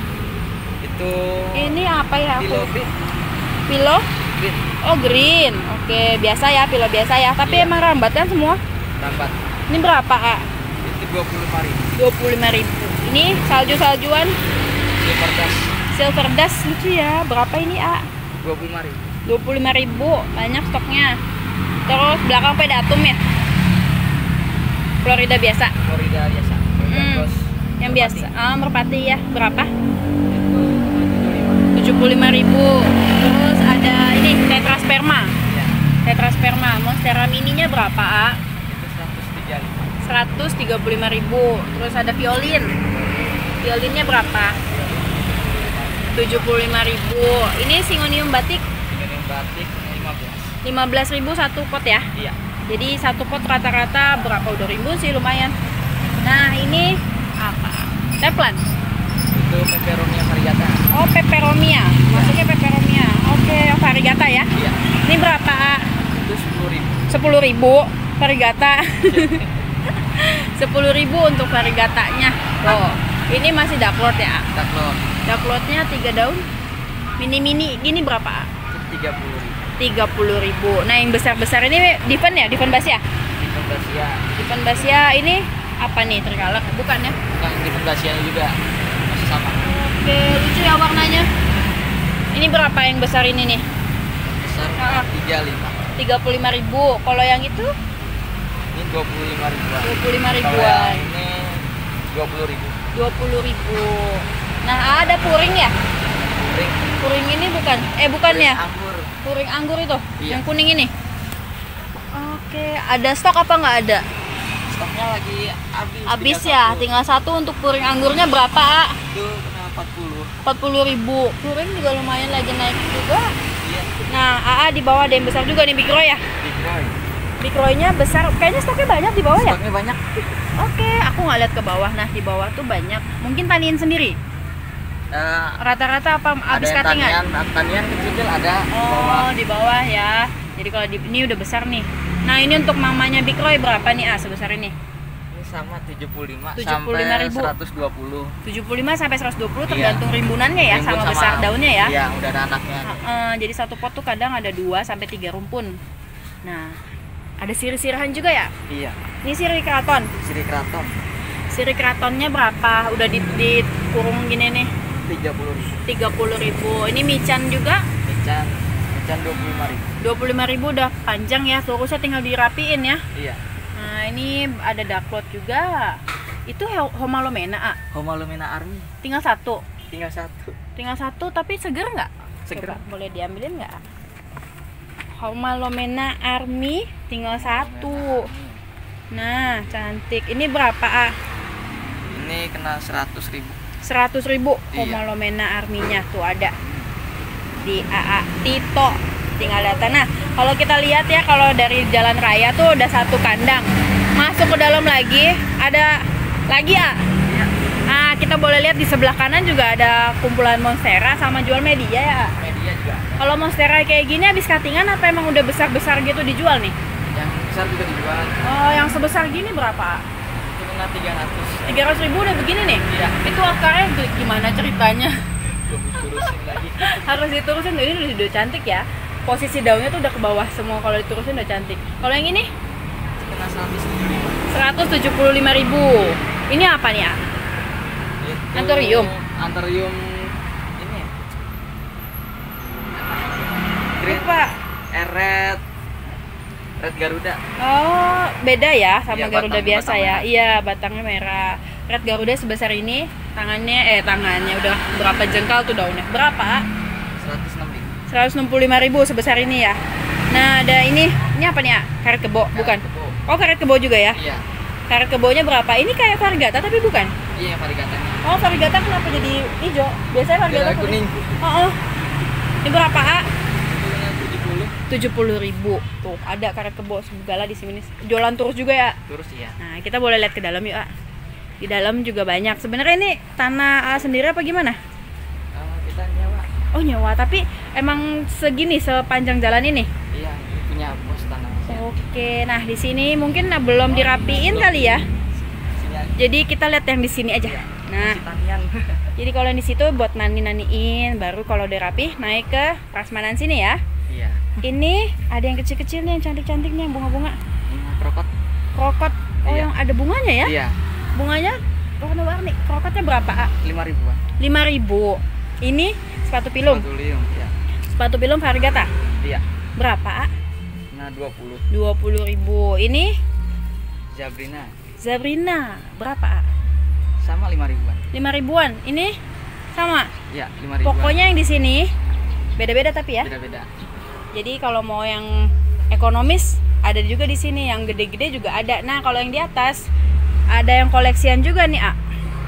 Itu ini apa ya? Pilo Aku? Green. Pilo? Green. Oh, green. Oke, biasa ya, pilo biasa ya. Tapi Iya. emang rambat kan semua. Lambat. Ini berapa, A? Itu dua puluh lima ribu. dua puluh lima ribu. Ini salju-saljuan Silver Dust silver dust lucu ya. Berapa ini, A? dua puluh lima ribu. dua puluh lima ribu. Banyak stoknya. Terus belakang pedatum ya. Florida biasa. Florida biasa. Hmm, Terus Yang biasa. Ah, merpati ya. Berapa? itu tujuh puluh lima. tujuh puluh lima ribu. Terus ada Ini tetrasperma. Iya. Tetrasperma. Monstera mininya berapa, A? Itu seratus tiga puluh lima. seratus tiga puluh lima ribu. Terus ada violin. Violinnya berapa? tujuh puluh lima ribu. Ini Syngonium batik Ini batik lima belas. lima belas ribu satu pot ya. Iya. Jadi satu pot rata-rata berapa? Udah ribu sih, lumayan. Nah, ini apa? Teplan. Itu peperomia variegata. Oh, peperomia. Masuknya peperomia. Oke, yang variegata ya. Iya. Ini berapa, A? Itu sepuluh ribu. sepuluh ribu variegata. sepuluh ribu untuk variegatanya. Tuh. Ini masih daklot ya, A? Daklot. Daklotnya tiga daun. Mini-mini gini berapa, A? tiga puluh ribu. tiga puluh ribu. Nah, yang besar-besar ini Diven ya? Diven Basia? Diven Basia. Diven Basia ini apa nih? Tricolor? Bukan ya? Bukan, Diven Basia juga masih sama. Oke, lucu ya warnanya. Ini berapa yang besar ini nih? Besar Ah. tiga puluh lima. tiga puluh lima ribu. Kalau yang itu Ini dua puluh lima ribuan. dua puluh lima Kalau ribuan. yang ini dua puluh ribu. dua puluh ribu. Nah, ada puring ya? Ring. Puring ini bukan? Eh, bukan ya? Anggur. Puring anggur itu? Iya. Yang kuning ini? Oke, ada stok apa nggak ada? Stoknya lagi habis. Habis tinggal ya, satu. tinggal satu. Untuk puring anggurnya berapa, A? Itu kena empat puluh. empat puluh ribu. Puring juga lumayan lagi naik juga. Iya. Nah, A A di bawah ada yang besar juga nih, Big Roy ya? Big Roy. Big Roy-nya besar. Kayaknya stoknya banyak di bawah ya? Stoknya banyak. Oke, aku nggak lihat ke bawah. Nah, di bawah tuh banyak. Mungkin tanian sendiri. Eh, Rata-rata apa ada habis yang cuttingan? tanian, tanian kecil ada. di Oh, bawah. di bawah ya. Jadi kalau di ini udah besar nih. Nah, ini untuk mamanya Big Roy berapa nih, A, sebesar ini? Ini sama tujuh puluh lima tujuh puluh lima sampai ribu. seratus dua puluh. tujuh puluh lima sampai seratus dua puluh Iya. tergantung rimbunannya ya, Rimbun sama, besar daunnya ya. Iya, udah ada anaknya. Heeh, jadi satu pot tuh kadang ada dua sampai tiga rumpun. Nah, ada sirih-sirihan juga ya? Iya. Ini sirih keraton. Siri Kraton Sirih keratonnya berapa? Udah di, dikurung gini nih. tiga puluh ribu. tiga puluh ribu. Ini mican juga Mican, mican dua puluh lima ribu. dua puluh lima ribu, udah panjang ya, lurusnya tinggal dirapiin ya. Iya. Nah, ini ada daklot juga. Itu He- Homalomena, A. Homalomena Army Tinggal satu. tinggal satu. Tinggal satu, tapi seger nggak? Seger. Coba, boleh diambilin nggak? Homalomena Army tinggal satu. Nah, cantik. Ini berapa, A? Ini kena seratus ribu. seratus ribu. Iya. Homalomena Army-nya tuh ada di A A Tito. Tinggal data. Nah, kalau kita lihat ya, kalau dari jalan raya tuh udah satu kandang. Masuk ke dalam lagi, ada lagi, A. Iya. Nah, kita boleh lihat di sebelah kanan juga ada kumpulan monstera sama jual media ya, A. Media juga ada. Kalau monstera kayak gini habis cuttingan apa emang udah besar-besar gitu dijual nih? Yang besar juga dijual. Oh, yang sebesar gini berapa? Itu kena tiga ratus. tiga ratus ribu udah begini nih? Iya. Itu akarnya tuh gimana ceritanya? Belum diturusin lagi. Harus diturusin tuh, ini udah, udah cantik ya. Posisi daunnya tuh udah ke bawah semua, kalau diturusin udah cantik. Kalau yang ini Itu kena seratus tujuh puluh lima. seratus tujuh puluh lima ribu. Ini apa nih, A? Itu Anthurium. Anthurium ini. Green Lupa. Red Red Garuda. Oh, beda ya sama Iya, Garuda batang- biasa batang ya. merah. Iya, batangnya merah. Red Garuda sebesar ini, tangannya eh tangannya udah berapa jengkal tuh daunnya? Berapa? seratus enam ribu. seratus enam puluh lima ribu sebesar ini ya. Nah, ada ini. Ini apa nih, A? Karet kebo, bukan? Kebo. Oh, karet kebo juga ya. Iya. Karet kebonya berapa? Ini kayak variegata tapi bukan. Iya, varigatanya. Oh, variegata kenapa jadi hijau? Biasanya variegata Biar kuning. Oh, oh. Ini berapa, A? Itu kena tujuh puluh. tujuh puluh ribu. Tuh, ada karet kebo segala di sini. Jualan terus juga ya. Terus iya. Nah, kita boleh lihat ke dalam yuk, A. Di dalam juga banyak. Sebenarnya ini tanah A sendiri apa gimana? Eh, kita nyewa. Oh, nyewa, tapi emang segini sepanjang jalan ini. Iya, ini punya bos tanah. Oke, nah di sini mungkin nah, belum dirapiin kali ya. Sini aja. Jadi kita lihat yang di sini aja. Nah, Si tanian. jadi kalau yang di situ buat nani-naniin, baru kalau udah rapi naik ke prasmanan sini ya. Iya. Ini ada yang kecil-kecil nih, yang cantik-cantik nih, yang bunga-bunga. Ini krokot. Krokot. Oh, Iya. yang ada bunganya ya? Iya, Bunganya warna-warni. Krokotnya berapa, A? lima ribuan. lima ribu. Ini sepatu pilum. Anthurium, iya. Sepatu pilum variegata. Iya. Berapa, A? Nah, dua puluh. dua puluh ribu. Ini Zabrina Zabrina. Berapa, A? sama lima ribuan. lima ribuan. Ini sama. Iya, lima ribuan. Pokoknya yang di sini beda-beda tapi ya. beda-beda. Jadi kalau mau yang ekonomis ada juga di sini, yang gede-gede juga ada. Nah, kalau yang di atas ada yang koleksian juga nih, A.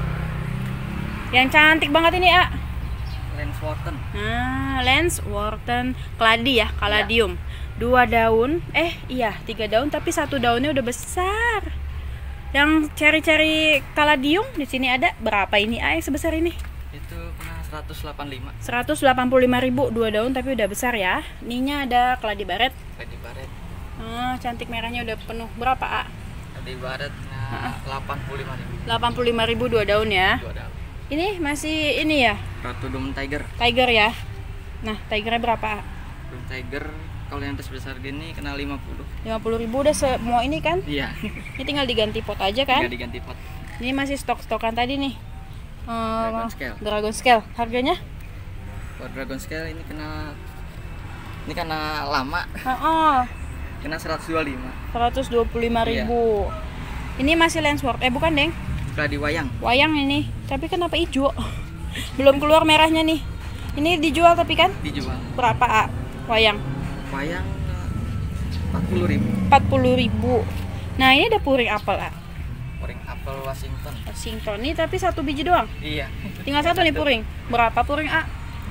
Yang cantik banget ini, A. Lens Wharton. Nah, Lens Wharton Cladi ya, Caladium. Dua daun, eh iya tiga daun tapi satu daunnya udah besar. Yang cari-cari Caladium di sini ada berapa ini, A, yang sebesar ini? Itu kena seratus delapan puluh lima. seratus delapan puluh lima ribu, dua daun tapi udah besar ya. Ininya ada Cladi Baret. Cladi Baret. Ah, cantik, merahnya udah penuh. Berapa, A? Cladi Baret nah delapan puluh lima ribu. delapan puluh lima ribu dua daun ya. Dua daun. Ini masih ini ya, Ratu Dome Tiger. Tiger ya. Nah, Tigernya berapa, A? Dome Tiger kalau yang sebesar gini kena lima puluh. lima puluh ribu udah semua ini kan? Iya. Ini tinggal diganti pot aja kan? Tinggal diganti pot. Ini masih stok-stokan tadi nih. Um, Dragon Scale. Dragon Scale. Harganya? Kalau Dragon Scale ini kena ini karena lama, Oh, oh. kena seratus dua puluh lima. seratus dua puluh lima ribu. Ini masih Lens Wharton. Eh bukan, Deng. Cladi Wayang. Wayang ini. Tapi kenapa hijau? Belum keluar merahnya nih. Ini dijual tapi kan? Dijual. Berapa, A? Wayang? Wayang empat puluh ribu. empat puluh ribu. Nah, ini ada puring apel, A. Puring apel Washington. Washington nih tapi satu biji doang. Iya. Tinggal satu nih puring. Berapa puring, A?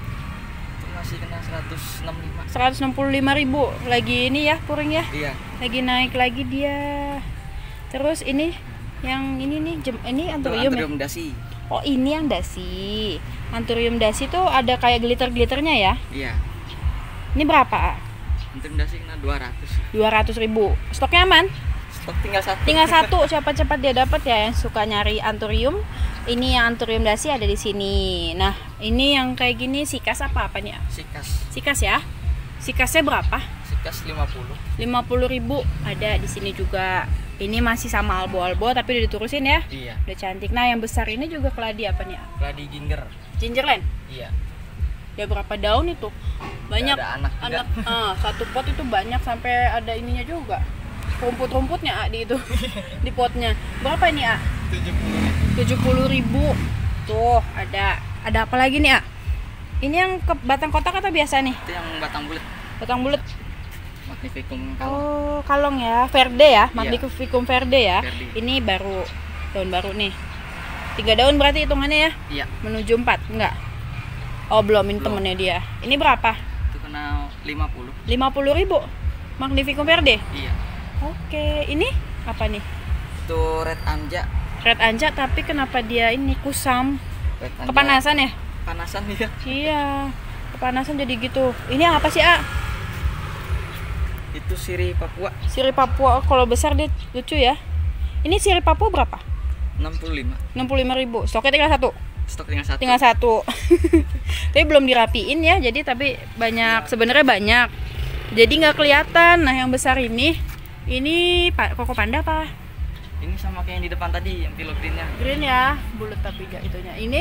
Itu masih kena seratus enam puluh lima. seratus enam puluh lima ribu. Lagi ini ya puring ya. Iya. Lagi naik lagi dia. Terus ini yang ini nih jem, ini Itu anthurium, Anthurium ya? dasi. Oh, ini yang dasi. Anthurium dasi tuh ada kayak glitter-glitternya ya. Iya. Ini berapa, A? Anthurium dasi kena dua ratus. dua ratus ribu. Stoknya aman? Stok tinggal satu. Tinggal satu, cepat-cepat dia dapat ya yang suka nyari anthurium. Ini yang anthurium dasi ada di sini. Nah, ini yang kayak gini sikas apa apa nih, A? Sikas. Sikas ya. Sikasnya berapa? Sikas lima puluh. lima puluh ribu ada di sini juga. Ini masih sama albo-albo tapi udah diturusin ya. Iya. Udah cantik. Nah, yang besar ini juga keladi apa nih, A? Cladi Ginger. Gingerland. Iya. Ya berapa daun itu? Banyak. Ada anak juga. Anak ah, satu pot itu banyak sampai ada ininya juga. Rumput-rumputnya, A, di itu. Di potnya. Berapa ini, A? tujuh puluh ribu. tujuh puluh ribu. Tuh, ada ada apa lagi nih, A? Ini yang ke batang kotak atau biasa nih? Itu yang batang bulat. Batang bulat. Magnificum kalong. Oh, kalong ya, verde ya, Magnificum verde ya. Verde. Ini baru daun baru nih. Tiga daun berarti hitungannya ya? Iya. Menuju empat, enggak? Oh, belum, ini Belum. temennya dia. Ini berapa? Itu kena lima puluh. lima puluh ribu. Magnificum verde. Iya. Oke, ini apa nih? Itu Red Anja. Red Anja tapi kenapa dia ini kusam? Red Anja. Kepanasan ya? Panasan ya. Iya. Kepanasan jadi gitu. Ini apa sih, A? Itu sirih Papua Sirih Papua. Kalau besar dia lucu ya. Ini sirih Papua berapa? enam puluh lima. enam puluh lima ribu. Stoknya tinggal satu. Stok tinggal satu. Tinggal satu. Tapi belum dirapiin ya. Jadi tapi banyak, sebenarnya banyak. Jadi nggak kelihatan. Nah, yang besar ini ini Pak Koko Panda apa? Ini sama kayak yang di depan tadi, yang pilot greennya. Green ya, bulat tapi gak itunya. Ini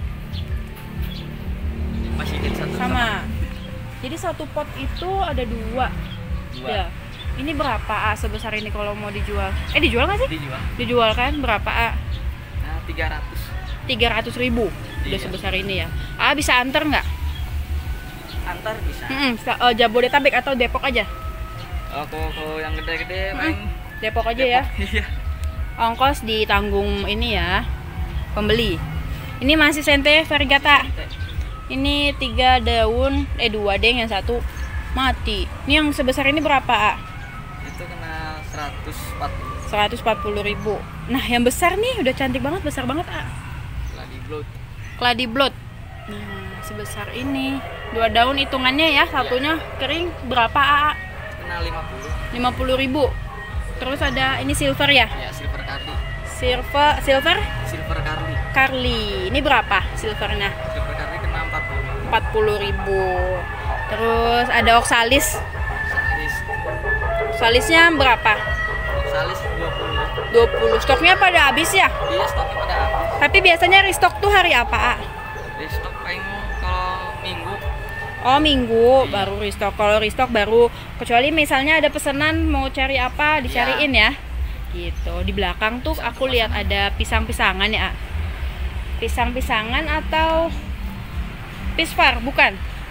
Masih jadi satu sama. Jadi satu pot itu ada dua. Dua. Ya. Ini berapa, A, sebesar ini kalau mau dijual? Eh, dijual nggak sih? Dijual. Dijual kan? Berapa, A? Nah, tiga ratus. tiga ratus ribu. Udah Iya. sebesar ini ya. A, bisa antar nggak? Antar bisa. Hmm, uh, Jabodetabek atau Depok aja? Oh, kalau kalau yang gede-gede paling Depok aja ya. Iya. Ongkos ditanggung ini ya, pembeli. Ini masih Sente Variegata. Ini tiga daun, eh dua deng, yang satu mati. Ini yang sebesar ini berapa, A? Itu kena seratus empat puluh. seratus empat puluh ribu. Nah, yang besar nih udah cantik banget, besar banget, A. Cladi Blood. Cladi Blood. Nah, sebesar ini. Dua daun hitungannya ya, satunya kering berapa, A? Kena lima puluh. lima puluh ribu. Terus ada ini silver ya? Ya, silver Carly. Silver, silver Silver Carly. Carly. Ini berapa silvernya? Silver Carly kena empat puluh. empat puluh ribu. Terus ada oxalis. Salis. Oxalisnya berapa? Salis dua puluh. dua puluh. Stoknya pada habis ya? Iya, stoknya pada habis. Tapi biasanya restock tuh hari apa, A? Di stok paling kalau minggu. Oh, minggu baru restock. Kalau restock baru, kecuali misalnya ada pesanan mau cari apa dicariin ya. Gitu. Di belakang tuh aku lihat ada pisang-pisangan ya, A. Pisang-pisangan atau pispar? Bukan.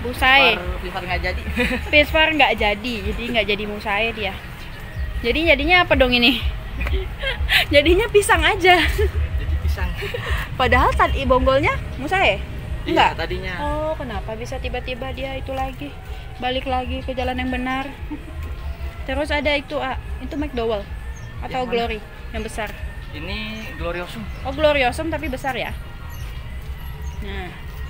Musai. Pisfar nggak jadi. Pisfar nggak jadi, jadi nggak jadi Musai dia. Jadi jadinya apa dong ini? Jadinya pisang aja. Jadi pisang. Padahal tadi bonggolnya Musai? Enggak. Iya, tadinya. Oh, kenapa bisa tiba-tiba dia itu lagi balik lagi ke jalan yang benar? Terus ada itu ah, itu McDowell atau Yang mana? Glory yang besar. Ini Gloriosum. Oh, Gloriosum tapi besar ya. Nah.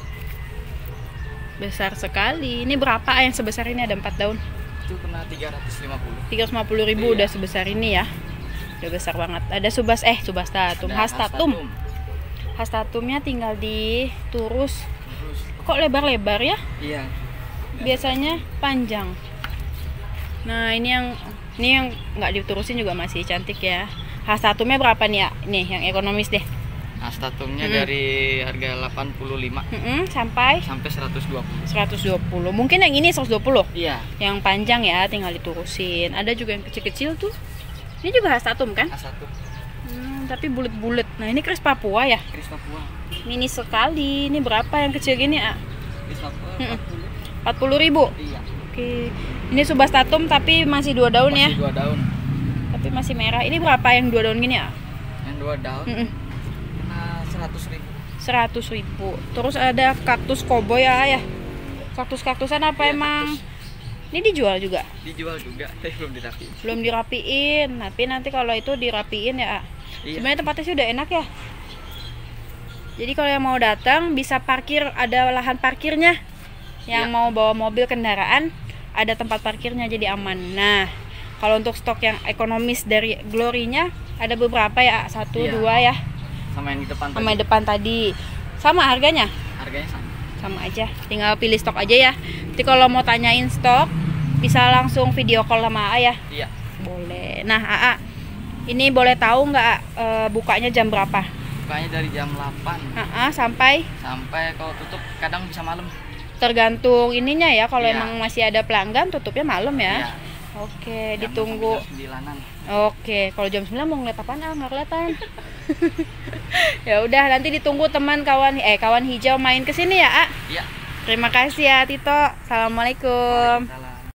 Besar sekali. Ini berapa yang sebesar ini, ada empat daun? Itu kena tiga ratus lima puluh. tiga ratus lima puluh ribu Iya. udah sebesar ini ya. Udah besar banget. Ada subas eh subastatum, Ada hastatum. Hastatumnya tinggal diturus. Terus, Kok lebar-lebar ya? iya. Biasanya panjang. Nah, ini yang ini yang nggak diturusin juga masih cantik ya. Hastatumnya berapa nih ya? Nih yang ekonomis deh. Astatumnya Hmm. dari harga delapan puluh lima Mm-mm, sampai sampai seratus dua puluh. seratus dua puluh. Mungkin yang ini seratus dua puluh. Iya, Yang panjang ya, tinggal diturusin. Ada juga yang kecil-kecil tuh. Ini juga hastatum kan? Astatum. Hmm, tapi bulat-bulat. Nah, ini Kris Papua ya. Kris Papua. Mini sekali. Ini berapa yang kecil gini, ah? Kris Papua Mm-mm. empat puluh. empat puluh ribu. Iya. Oke. Ini subastatum tapi masih dua daun ya. Masih dua daun. Tapi masih merah. Ini berapa yang dua daun gini, ah? Yang dua daun Mm-mm. kena seratus ribu. seratus ribu. Terus ada kaktus koboi ya, ya. Kaktus-kaktusan apa Iya, emang? kaktus. Ini dijual juga. Dijual juga, tapi belum dirapiin. Belum dirapiin. Tapi nanti kalau itu dirapiin ya. Iya. Sebenarnya tempatnya sih udah enak ya. Jadi kalau yang mau datang bisa parkir, ada lahan parkirnya. Yang Iya. mau bawa mobil kendaraan ada tempat parkirnya, jadi aman. Nah, kalau untuk stok yang ekonomis dari Glory-nya ada beberapa ya, satu Iya. dua ya, Sama yang di depan sama yang tadi. depan tadi. Sama harganya? Harganya sama. Sama aja, tinggal pilih stok aja ya. Nanti kalau mau tanyain stok bisa langsung video call sama A A ya. Iya. Boleh. Nah, A A, ini boleh tahu nggak eh, bukanya jam berapa? Bukanya dari jam delapan A A, sampai sampai kalau tutup kadang bisa malam. tergantung ininya ya. Kalau Iya. emang masih ada pelanggan tutupnya malam ya. Iya. Oke, Jam ditunggu. sampai jam sembilanan. Oke, kalau jam sembilan mau ngeliat apaan? Ah, nggak kelihatan. Ya udah, nanti ditunggu teman kawan eh kawan hijau main ke sini ya, A. Iya. Terima kasih ya, Tito. Assalamualaikum. Waalaikumsalam.